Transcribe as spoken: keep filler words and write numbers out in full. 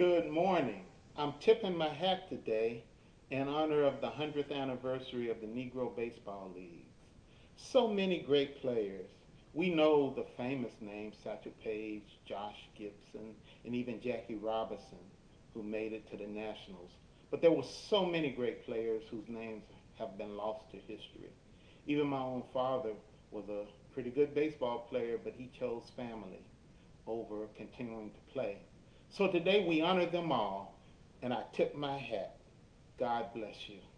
Good morning. I'm tipping my hat today in honor of the one hundredth anniversary of the Negro Baseball Leagues. So many great players. We know the famous names, Satchel Paige, Josh Gibson, and even Jackie Robinson, who made it to the Nationals. But there were so many great players whose names have been lost to history. Even my own father was a pretty good baseball player, but he chose family over continuing to play. So today we honor them all, and I tip my hat. God bless you.